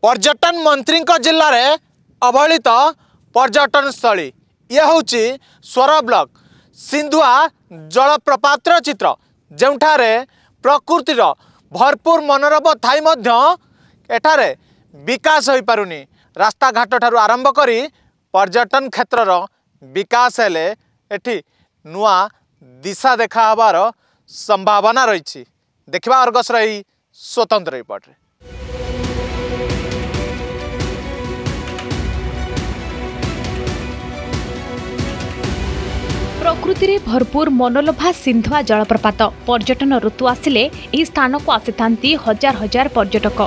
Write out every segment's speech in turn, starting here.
पर्यटन मंत्री जिले में अवहेलित पर्यटन स्थली ये हूँ स्वर ब्लॉक सिंधुआ जलप्रपात चित्र जोठारे प्रकृतिर भरपूर मनोरम थाई एठारे विकास हो पारुनी रास्ता घाट ठारू आरंभ करी पर्यटन क्षेत्रर विकास हेले एठी नुआ दिशा देखा हबार संभावना रही। देखा अर्गस रही स्वतंत्र रिपोर्ट। प्रकृति रे भरपूर मनोलोभा सिंधुआ जलप्रपात पर्यटन ऋतु आसिले यह स्थान को आसी हजार हजार पर्यटक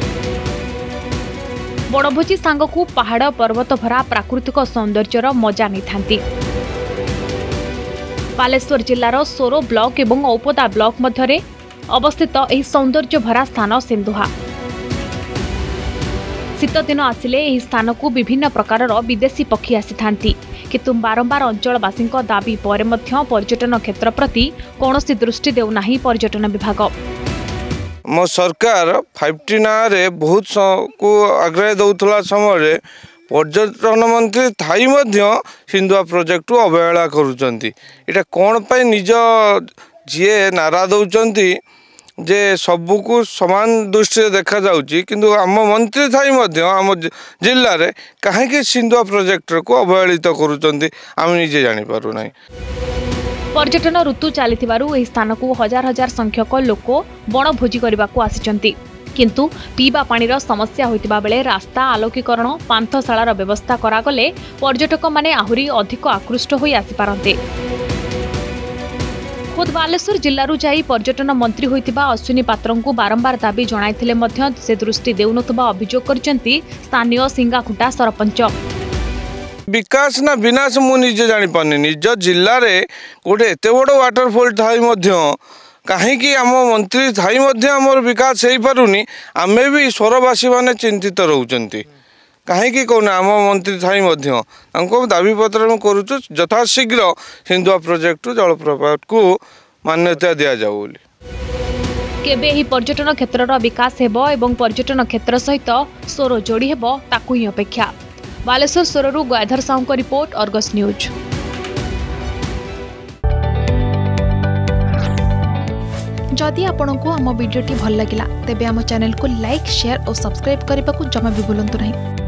बड़भोजी सांगकू पहाड़ पर्वत भरा प्राकृतिक सौंदर्यर मजा नहीं। बालेश्वर जिलार सोरो ब्लॉक एवं औपदा ब्लॉक मध्य अवस्थित यह सौंदर्य भरा स्थान सिंधुआ। शीत दिन आसिले यह स्थान को विभिन्न प्रकार विदेशी पक्षी आसी थांती, किंतु बारंबार अंचलवासी दाबी पर पर्यटन क्षेत्र प्रति कौन दृष्टि देउना पर्यटन विभाग। मो सरकार 5T ना रे बहुत को आग्रह दौला समय पर्यटन मंत्री थाई सिंधुआ प्रोजेक्ट अवहेला करुचंती। इटा कौन पाई निज जीए नारा दौरान जे सबको समान दृष्टि देखा जाउची, किंतु आम मंत्री थाई आम जिले में कहीं सिंधुआ प्रोजेक्ट को अवहेलित करुचंती आम निजे जानी पारु नहीं। पर्यटन ऋतु चली स्थान को हजार हजार संख्यक लोक बनभोजी करने को आसिचंती, किंतु पीवा पानीर समस्या होइतिबा बेले रास्ता आलोकीकरण पांथशालार व्यवस्था करागले पर्यटक माने आहुरी अधिक आकृष्ट होई आसिपारंते। खुद बालेश्वर जिल्लारू जाई पर्यटन मंत्री होइतिबा अश्विनी पात्रं को बारंबार दाबी जणाइथिले मध्य से दृष्टि देउनथबा अभियोग करचंती स्थानीय सिंगाखुटा सरपंच। विकास ना विनाश मु निजे जानी पानी निज जिल्ला रे गोटे एते बड़ वाटरफॉल थाई कहीं आम मंत्री थाई आमर विकास हो पारुनी आमे भी स्वरवासी माने चिंतित रहउचंती। कहीं कौन आम मंत्री थाई दाबी पत्र में करुचु यथाशीघ्र सिंधुआ प्रोजेक्ट जलप्रपात को मान्यता दि जाऊ। केबे ही पर्यटन क्षेत्रर विकास हेबो एवं पर्यटन क्षेत्र सहित सोरो जोड़ी हेबो ताकू ही अपेक्षा। बालेश्वर सोररू गायधर साहू का रिपोर्ट, अर्गस न्यूज। जदि आपंक आम भिडी भल लगा तेब आम चैनल को लाइक, शेयर और सब्सक्राइब करने को जमा भी भूलु नहीं।